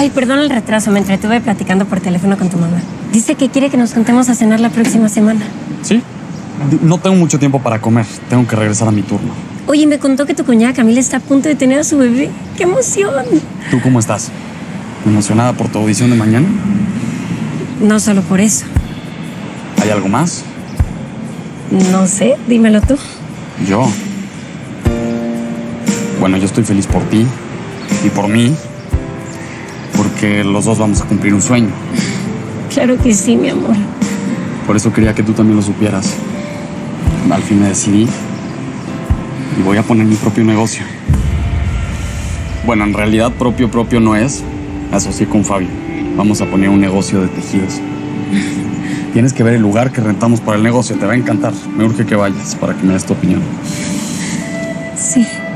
Ay, perdón el retraso. Me entretuve platicando por teléfono con tu mamá. Dice que quiere que nos juntemos a cenar la próxima semana. ¿Sí? No tengo mucho tiempo para comer. Tengo que regresar a mi turno. Oye, me contó que tu cuñada Camila está a punto de tener a su bebé. ¡Qué emoción! ¿Tú cómo estás? ¿Emocionada por tu audición de mañana? No solo por eso. ¿Hay algo más? No sé, dímelo tú. Yo. Bueno, yo estoy feliz por ti y por mí, porque los dos vamos a cumplir un sueño. Claro que sí, mi amor. Por eso quería que tú también lo supieras. Al fin me decidí y voy a poner mi propio negocio. Bueno, en realidad propio no es. Asocié con Fabio. Vamos a poner un negocio de tejidos. Tienes que ver el lugar que rentamos para el negocio. Te va a encantar. Me urge que vayas para que me des tu opinión. Sí.